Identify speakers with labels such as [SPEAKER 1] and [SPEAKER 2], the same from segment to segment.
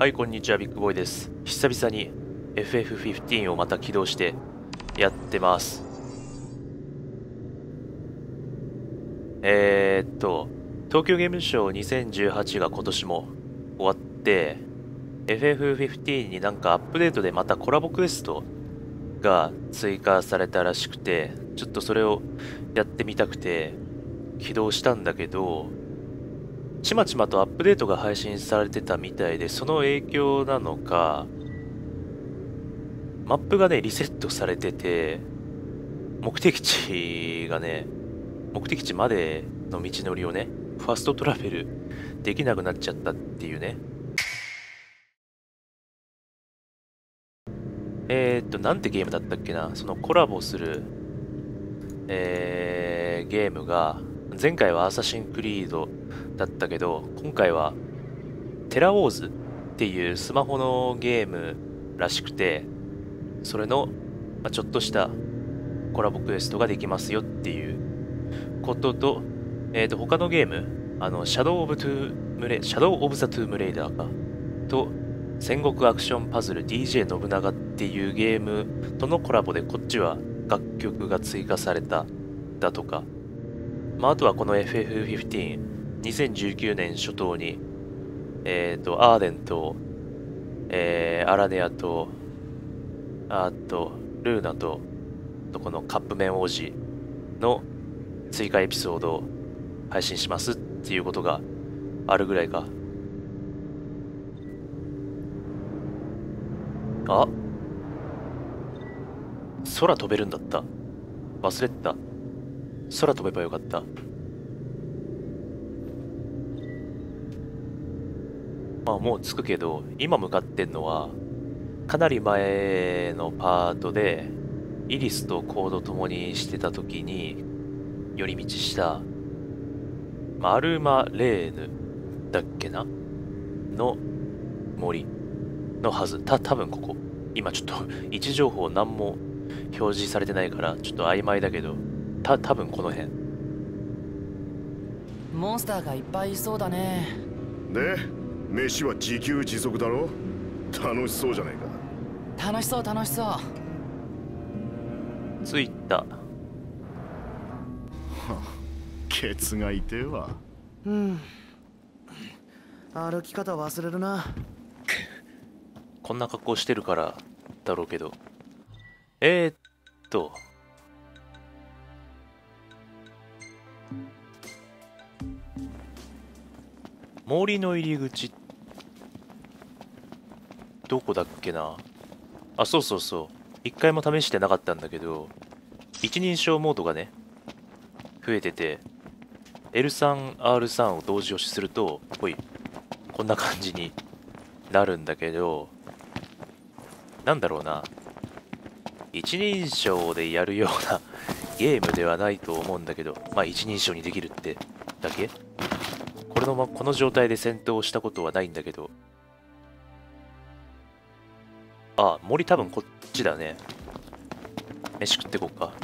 [SPEAKER 1] はい、こんにちは、ビッグボーイです。久々に FF15 をまた起動してやってます。東京ゲームショウ2018が今年も終わって、FF15 になんかアップデートでまたコラボクエストが追加されたらしくて、ちょっとそれをやってみたくて起動したんだけど、ちまちまとアップデートが配信されてたみたいで、その影響なのか、マップがね、リセットされてて、目的地がね、目的地までの道のりをね、ファストトラベルできなくなっちゃったっていうね。なんてゲームだったっけな、そのコラボする、ゲームが、前回はアサシンクリードだったけど、今回はテラウォーズっていうスマホのゲームらしくて、それの、ちょっとしたコラボクエストができますよっていうことと、他のゲーム、シャドウ・オブ・シャドウ・オブ・ザ・トゥームレイダーか、と、戦国アクションパズル DJ 信長っていうゲームとのコラボで、こっちは楽曲が追加されただとか、あとはこの FF15、2019年初頭に、アーデンと、アラネアと、あと、ルーナと、このカップ麺王子の追加エピソードを配信しますっていうことがあるぐらいか。あ、空飛べるんだった。忘れてた。空飛べばよかった。もう着くけど、今向かってんのは、かなり前のパートで、イリスとコード共にしてた時に、寄り道した、マルマレーヌだっけなの森のはず。多分ここ。今ちょっと位置情報何も表示されてないから、ちょっと曖昧だけど、多分この辺。
[SPEAKER 2] モンスターがいっぱいいそうだね。
[SPEAKER 3] で、飯は自給自足だろ。楽しそうじゃないか。
[SPEAKER 2] 楽しそう楽しそう。
[SPEAKER 1] 着いた。
[SPEAKER 3] ケツが痛えわ。
[SPEAKER 2] 歩き方忘れるな。
[SPEAKER 1] こんな格好してるからだろうけど。森の入り口、どこだっけな。あ、そうそうそう。一回も試してなかったんだけど、一人称モードがね、増えてて、L3、R3 を同時押しすると、こんな感じになるんだけど、なんだろうな。一人称でやるようなゲームではないと思うんだけど、一人称にできるってだけ。この状態で戦闘したことはないんだけど、森多分こっちだね。飯食ってこっか。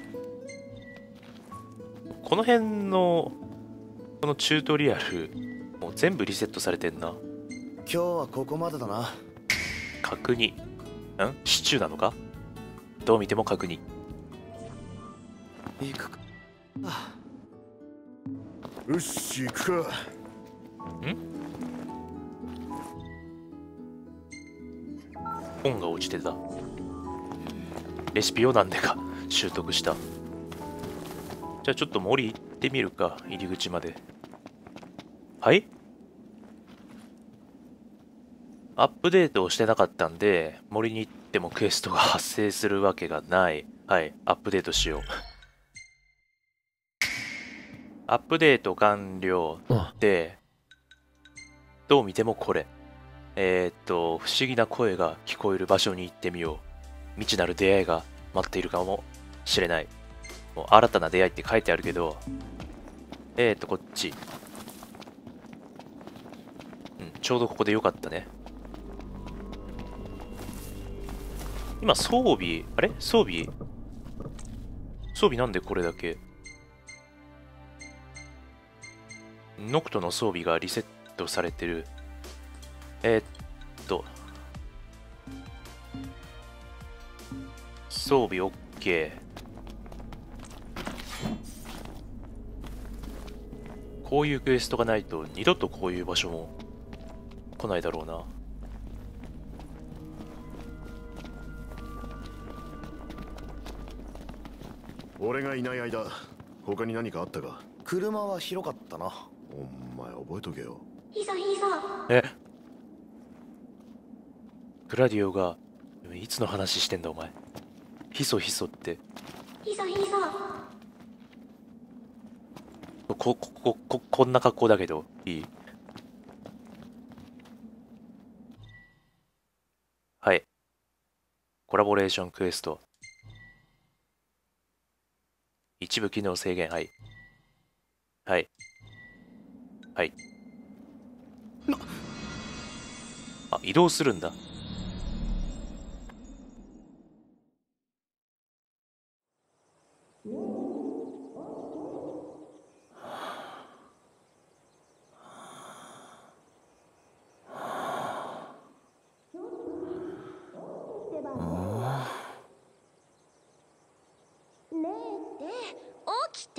[SPEAKER 1] この辺の、このチュートリアル、もう全部リセットされてんな。
[SPEAKER 2] 今日はここまでだな。
[SPEAKER 1] 角煮。シチューなのか。どう見ても角煮。
[SPEAKER 2] 行くか。
[SPEAKER 3] よし、行くか。
[SPEAKER 1] 本が落ちてた。レシピをなんでか習得した。じゃあちょっと森行ってみるか、入り口まで。はい？アップデートをしてなかったんで、森に行ってもクエストが発生するわけがない。はい、アップデートしよう。アップデート完了で、どう見てもこれ。不思議な声が聞こえる場所に行ってみよう。未知なる出会いが待っているかもしれない。もう新たな出会いって書いてあるけど、こっち。ちょうどここでよかったね。今装備、あれ装備なんでこれだけ。ノクトの装備がリセットされてる。 装備 OK。こういうクエストがないと二度とこういう場所も来ないだろうな。
[SPEAKER 3] 俺がいない間他に何かあったか？
[SPEAKER 2] 車は広かったな。
[SPEAKER 3] お前覚えとけよ。
[SPEAKER 1] え、グラディオがいつの話してんだお前。ヒソヒソってこんな格好だけどいい？はい。コラボレーションクエスト。一部機能制限。はい。はい。はい。あ、移動するんだ。
[SPEAKER 4] 起きて。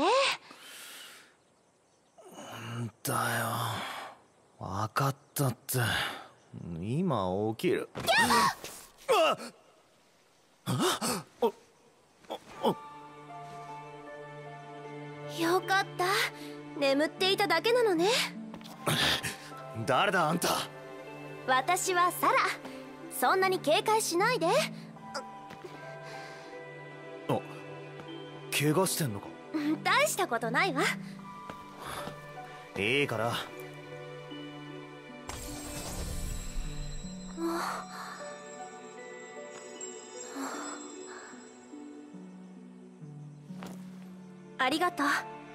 [SPEAKER 2] だよ。わかったって。今起きる。
[SPEAKER 4] よかった。眠っていただけなのね。
[SPEAKER 2] 誰だあんた。
[SPEAKER 4] 私はサラ。そんなに警戒しないで。
[SPEAKER 2] 怪我してんのか？
[SPEAKER 4] 大したことないわ。
[SPEAKER 2] いいから。
[SPEAKER 4] ありがとう。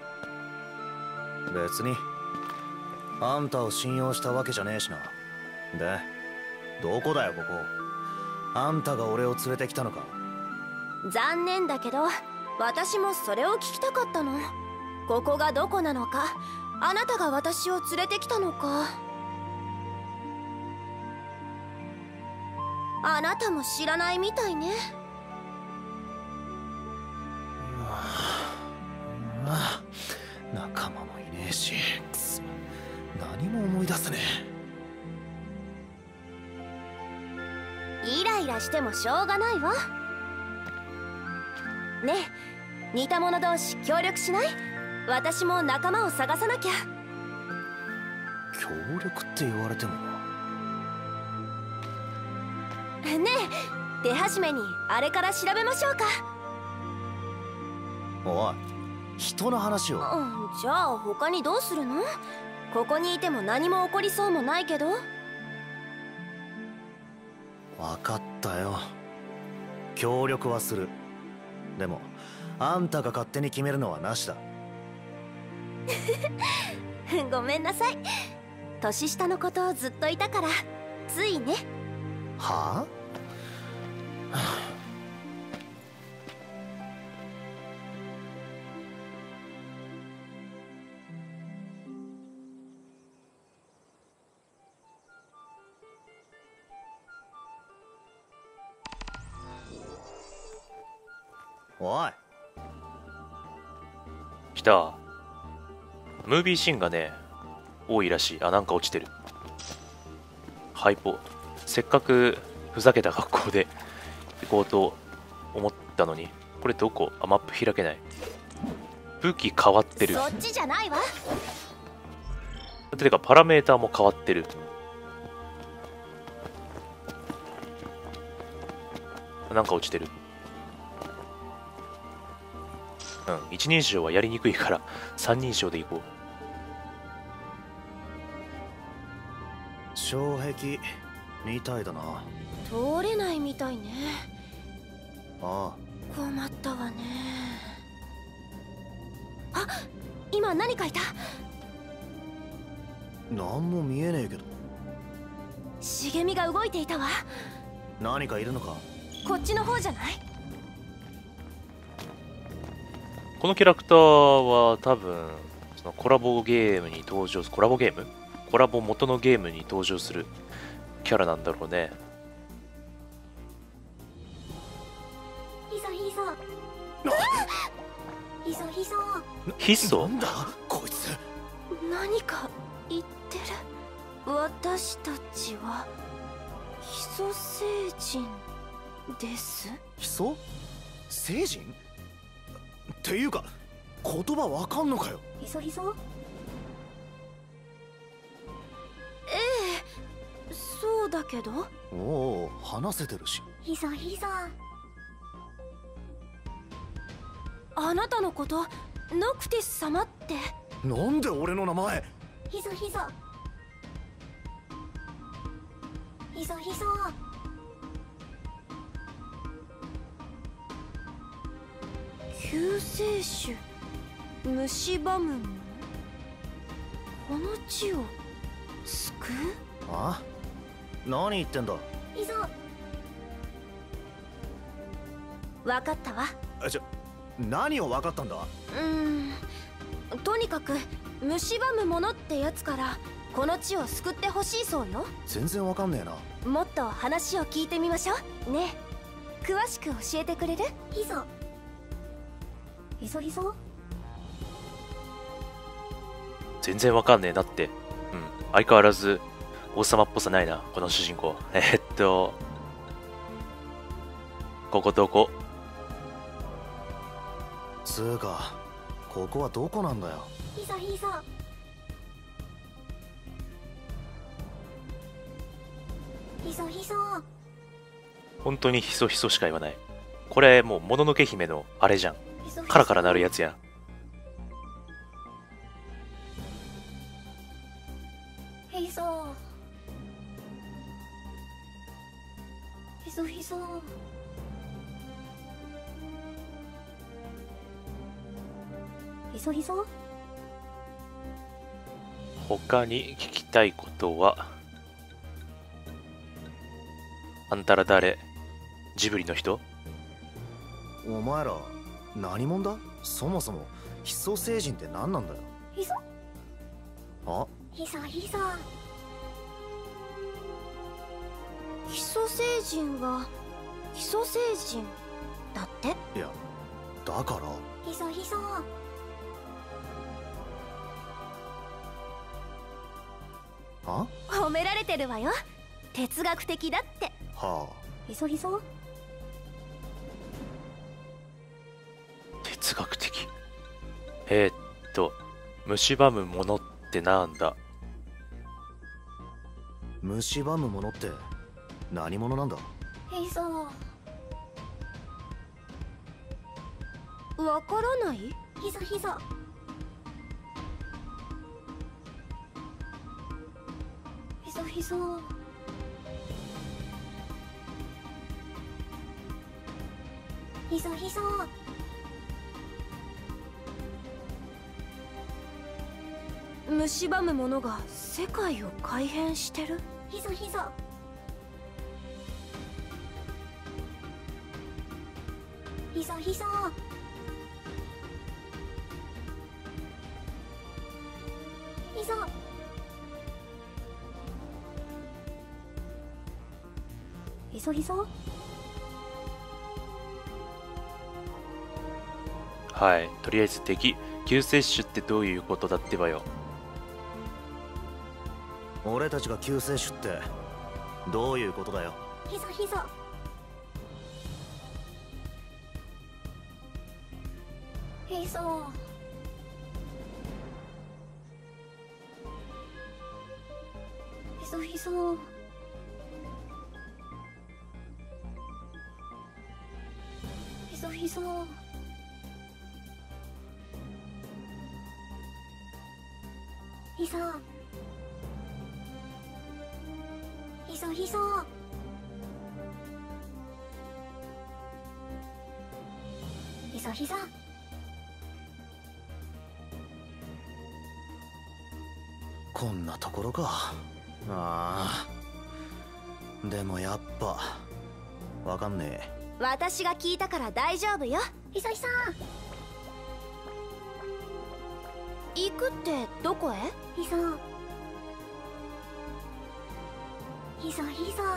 [SPEAKER 2] 別にあんたを信用したわけじゃねえしな。で、どこだよここ。あんたが俺を連れてきたのか？
[SPEAKER 4] 残念だけど私もそれを聞きたかったの。ここがどこなのか、あなたが私を連れてきたのか。あなたも知らないみたいね。
[SPEAKER 2] 仲間もいねえし、くそ、何も思い出せね
[SPEAKER 4] イライラしてもしょうがないわ。ねえ、似た者同士協力しない？私も仲間を探さなきゃ。
[SPEAKER 2] 協力って言われても。
[SPEAKER 4] ねえ、手始めにあれから調べましょうか。
[SPEAKER 2] おい、人の話を。
[SPEAKER 4] じゃあ他にどうするの？ここにいても何も起こりそうもないけど。
[SPEAKER 2] 分かったよ。協力はする。でもあんたが勝手に決めるのはなしだ。
[SPEAKER 4] ごめんなさい。年下のことをずっといたからついね。
[SPEAKER 2] はあ？おい、
[SPEAKER 1] 来た。ムービーシーンがね、多いらしい。あ、なんか落ちてる。ハイポ。せっかくふざけた格好で行こうと思ったのに。これどこ？あ、マップ開けない。武器変わってる。
[SPEAKER 4] そっちじゃないわ。
[SPEAKER 1] てかパラメーターも変わってる。なんか落ちてる。うん、一人称はやりにくいから三人称でいこう。
[SPEAKER 2] 障壁みたいだな。
[SPEAKER 4] 通れないみたいね。
[SPEAKER 2] あ
[SPEAKER 4] 困ったわね。あ、今何かいた。
[SPEAKER 2] あ、何も見えねえけど。
[SPEAKER 4] 茂みが動いていたわ。
[SPEAKER 2] 何かいるのか？
[SPEAKER 4] こっちの方じゃない？
[SPEAKER 1] このキャラクターは多分そのコラボゲームに登場する、コラボゲーム？コラボ元のゲームに登場するキャラなんだろうね。
[SPEAKER 4] そ
[SPEAKER 1] ヒ素？
[SPEAKER 2] なんだこいつ。
[SPEAKER 4] 何か言ってる。私たちはヒ素星人です。
[SPEAKER 2] ヒ素星人っていうか言葉わかんのかよ。
[SPEAKER 4] ヒソヒソ。ええ、そうだけど。
[SPEAKER 2] おお、話せてるし。
[SPEAKER 4] ヒソヒソ。あなたのことノクティス様って。
[SPEAKER 2] なんで俺の名前。
[SPEAKER 4] ヒソヒソ。ヒソヒソ。救世主蝕むもこの地を救う。
[SPEAKER 2] あ？何言ってんだ。
[SPEAKER 4] いざ。分かったわ。
[SPEAKER 2] 何を分かったんだ。
[SPEAKER 4] とにかく蝕むものってやつからこの地を救ってほしいそうよ。
[SPEAKER 2] 全然わかんねえな。
[SPEAKER 4] もっと話を聞いてみましょうね。詳しく教えてくれる？ヒソヒソヒソ。
[SPEAKER 1] 全然わかんねえなって。相変わらず王様っぽさないな、この主人公。ここどこ？
[SPEAKER 2] つうか、ここはどこなんだよ。
[SPEAKER 4] ヒソヒソ。ヒソヒソ。
[SPEAKER 1] 本当にヒソヒソしか言わない。これもうもののけ姫のあれじゃん。カラカラなるやつやん。
[SPEAKER 4] ヒソヒソヒソ。ヒソヒソ。
[SPEAKER 1] 他に聞きたいことは？あんたら誰？ジブリの人？
[SPEAKER 2] お前ら何者だ。そもそもヒ素星人って何なんだよ。
[SPEAKER 4] ヒソ。
[SPEAKER 2] あ？
[SPEAKER 4] ヒソヒソ。ヒ素星人はヒ素星人だって。
[SPEAKER 2] いや、だから
[SPEAKER 4] ヒソヒソ。
[SPEAKER 2] あ？
[SPEAKER 4] 褒められてるわよ。哲学的だって。
[SPEAKER 2] はあ。
[SPEAKER 4] ヒソヒソ。
[SPEAKER 1] 哲学的。蝕むものってなんだ？
[SPEAKER 2] 蝕むものって何者なんだ。
[SPEAKER 4] ヒソ。わからない？ヒソヒソ。ヒソヒソ。ヒソヒソ。蝕むものが世界を改変してる。ヒソヒソ。ヒソヒソ。ヒソ。ヒソヒソ。
[SPEAKER 1] はい、とりあえず敵。救世主ってどういうことだってばよ。
[SPEAKER 2] 俺たちが救世主ってどういうことだよ。
[SPEAKER 4] ヒソヒソ。ヒソ。ヒソヒソ。ヒソヒソ。ヒソ。ヒソヒソ。ヒソヒソ。
[SPEAKER 2] こんなところか。ああ。でもやっぱわかんねえ。
[SPEAKER 4] 私が聞いたから大丈夫よ。ヒソヒソ。行くってどこへ？ヒソ。ヒソヒソ。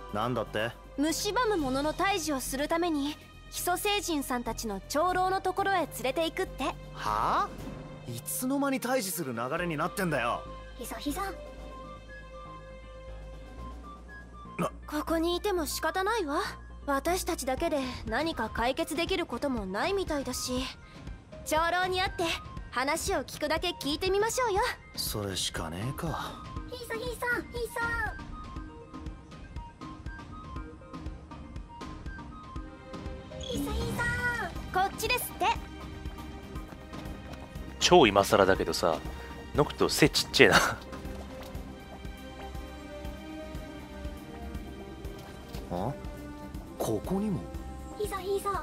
[SPEAKER 2] なんだって？
[SPEAKER 4] 蝕む者の退治をするためにヒソ星人さんたちの長老のところへ連れて行くって。
[SPEAKER 2] はあ？いつの間に退治する流れになってんだよ。
[SPEAKER 4] ヒソヒソ、ここにいても仕方ないわ。私たちだけで何か解決できることもないみたいだし、長老に会って話を聞くだけ聞いてみましょうよ。
[SPEAKER 2] それしかねえか。
[SPEAKER 4] ヒソヒソヒソ、ヒソヒソ、こっちですって。
[SPEAKER 1] 超今更だけどさ、ノクト背ちっちゃいな。
[SPEAKER 2] あ？ここにも。
[SPEAKER 4] ヒソヒソ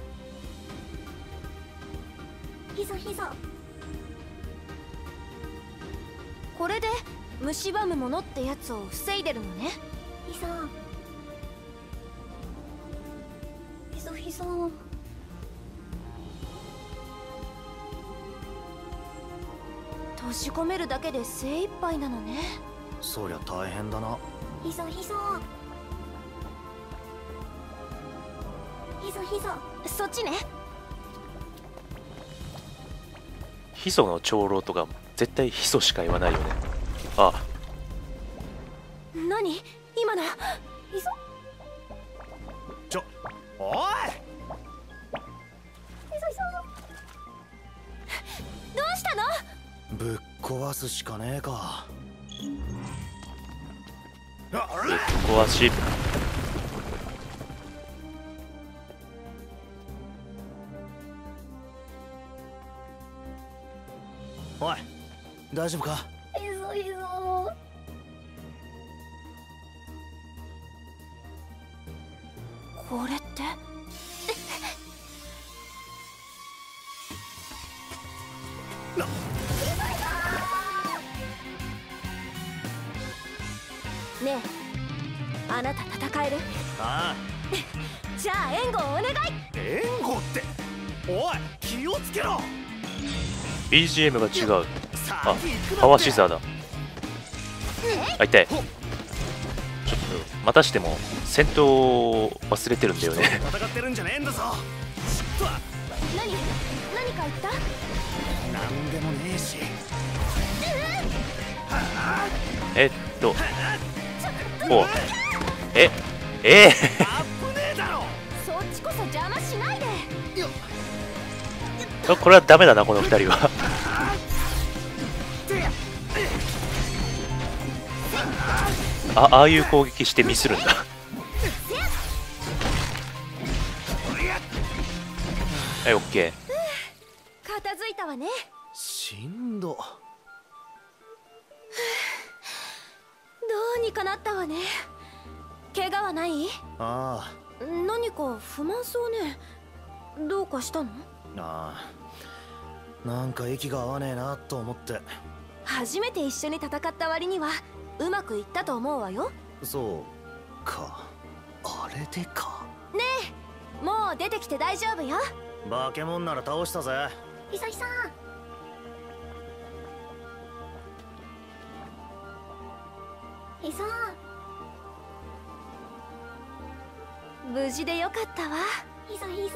[SPEAKER 4] ヒソヒソ、これで蝕むものってやつを防いでるのね。ヒソヒソヒソ、閉じ込めるだけで精一杯なのね。
[SPEAKER 2] そりゃ大変だな。
[SPEAKER 4] ヒソヒソヒソヒソ、そっちね。
[SPEAKER 1] ヒソの長老とか絶対ヒソしか言わないよね。あ、
[SPEAKER 4] 何今の。ヒソ、
[SPEAKER 2] おい！
[SPEAKER 4] ヒソヒソ、どうしたの？
[SPEAKER 2] ぶっ壊すしかねえか。
[SPEAKER 1] ぶっ壊し。
[SPEAKER 2] おい、大丈夫か？
[SPEAKER 4] ヒソヒソ、これってねえ、あなた戦える？
[SPEAKER 2] ああ。
[SPEAKER 4] じゃあ援護をお願い。
[SPEAKER 2] 援護って？おい、気をつけろ。
[SPEAKER 1] BGM が違う。あ、パワーシザーだ。あ、痛い。ちょっとまたしても戦闘を忘れてるんだよね。
[SPEAKER 2] 戦ってるんじゃねえんだぞ。
[SPEAKER 4] 何か言った？
[SPEAKER 2] なんでもねえし。
[SPEAKER 1] お、危ね
[SPEAKER 2] えだろ。
[SPEAKER 4] そっちこそ邪魔しないで。
[SPEAKER 1] これはダメだな、この2人は。ああいう攻撃してミスるんだ。はい、オッケー。
[SPEAKER 4] 片付いたわね。
[SPEAKER 2] しんど。
[SPEAKER 4] どうにかなったわね。怪我はない？
[SPEAKER 2] あ
[SPEAKER 4] あ、何か不満そうね。どうかしたの？
[SPEAKER 2] ああ、なんか息が合わねえなと思って。
[SPEAKER 4] 初めて一緒に戦った割にはうまくいったと思うわよ。
[SPEAKER 2] そうか、あれでか。
[SPEAKER 4] ねえ、もう出てきて大丈夫よ。
[SPEAKER 2] 化け物なら倒したぜ。
[SPEAKER 4] ヒソヒソ、ヒソ、無事でよかったわ。ヒソヒソ、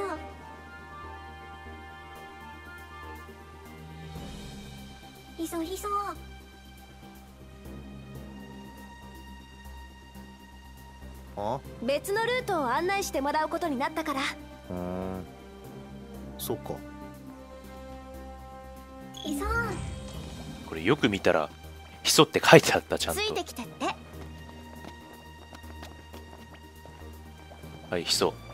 [SPEAKER 4] ヒソヒソ、
[SPEAKER 2] あ？
[SPEAKER 4] 別のルートを案内してもらうことになったから。
[SPEAKER 2] そっか。
[SPEAKER 4] ヒソ、
[SPEAKER 1] これよく見たらヒソって書いてあった。ちゃんと
[SPEAKER 4] ついてきてって。
[SPEAKER 1] はい、ヒソ。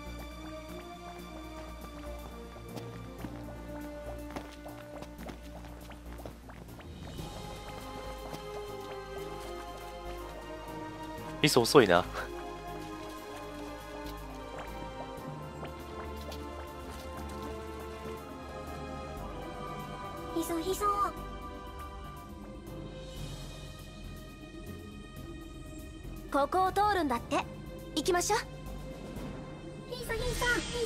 [SPEAKER 1] ヒソ遅いな。
[SPEAKER 4] ヒソヒソ、ここを通るんだって。行きましょう。ヒソヒソヒ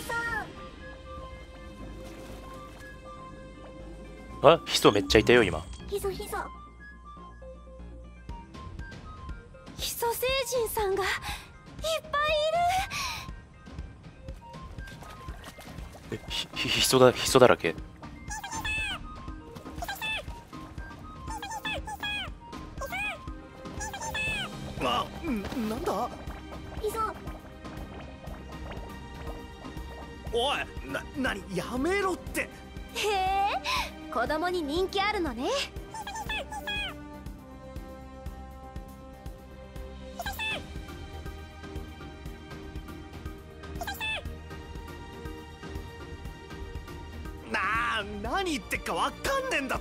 [SPEAKER 4] ソ、
[SPEAKER 1] あ、ヒソめっちゃいたよ今。
[SPEAKER 4] ヒソヒソ、ヒソ星人さんがぱいいる。
[SPEAKER 1] 人だらけ。
[SPEAKER 2] なんだ。
[SPEAKER 4] いざ。
[SPEAKER 2] おい、何やめろって。
[SPEAKER 4] へえ、子供に人気あるのね。
[SPEAKER 2] 何言ってっかわかんねえんだって。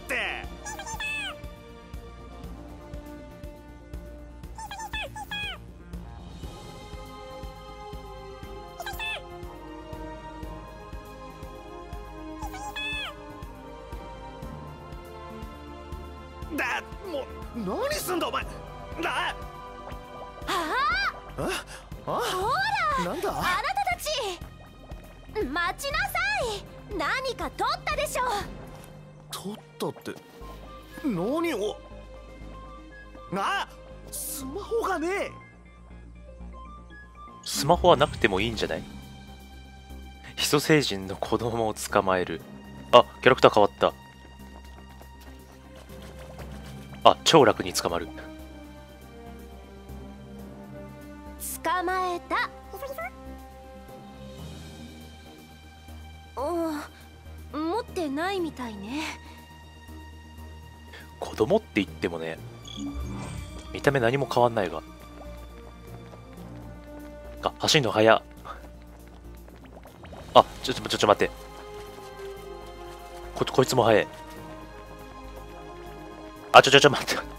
[SPEAKER 2] もう何すんだお前。ほら、なんだ。
[SPEAKER 4] あなたたち待ちなさい。何か取ったでしょ。
[SPEAKER 2] 取ったって何を。スマホがねえ。
[SPEAKER 1] スマホはなくてもいいんじゃない？ヒソ星人の子供を捕まえる。あ、キャラクター変わった。あ、超楽に捕まる。
[SPEAKER 4] 捕まえた。持ってないみたいね。
[SPEAKER 1] 子供って言ってもね、見た目何も変わんないが。走るの早っ。あ、ちょっと待って。こいつも早い。あ、待って。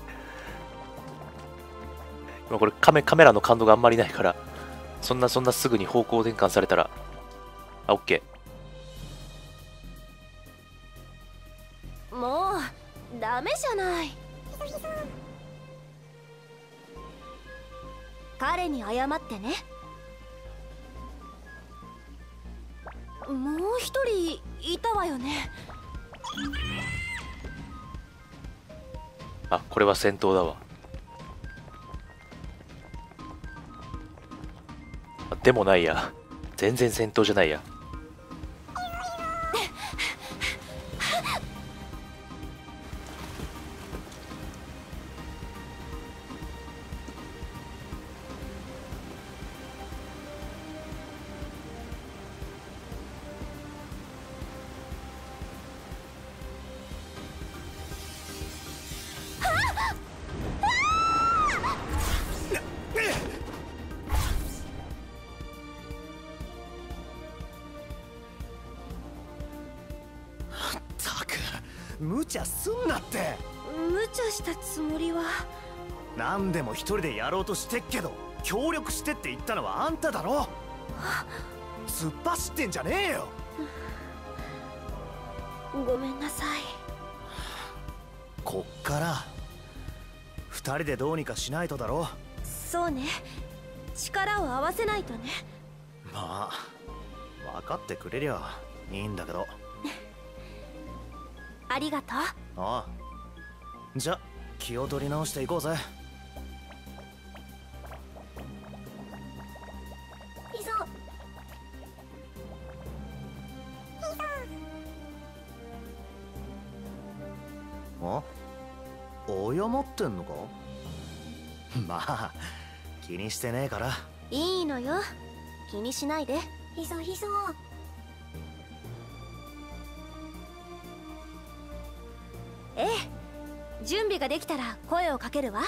[SPEAKER 1] 今これカメラの感度があんまりないから、そんなすぐに方向転換されたら、オッケ
[SPEAKER 4] ー。もうダメじゃない。彼に謝ってね。もう一人いたわよね。
[SPEAKER 1] あ、これは戦闘だわ。でもないや。全然戦闘じゃないや。
[SPEAKER 2] 無茶すんなって。
[SPEAKER 4] 無茶したつもりは。
[SPEAKER 2] 何でも一人でやろうとしてっけど、協力してって言ったのはあんただろ。突っ走ってんじゃねえよ。
[SPEAKER 4] ごめんなさい。
[SPEAKER 2] こっから二人でどうにかしないとだろ。
[SPEAKER 4] そうね、力を合わせないとね。
[SPEAKER 2] まあ分かってくれりゃいいんだけど。
[SPEAKER 4] ありがとう。
[SPEAKER 2] ああ、じゃ気を取り直していこうぜ。
[SPEAKER 4] いざ。
[SPEAKER 2] あ、謝ってんのか。まあ気にしてねえから。
[SPEAKER 4] いいのよ、気にしないで。ひそ。ええ、準備ができたら声をかけるわ。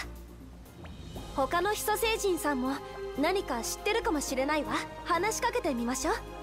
[SPEAKER 4] 他のヒソ星人さんも何か知ってるかもしれないわ。話しかけてみましょう。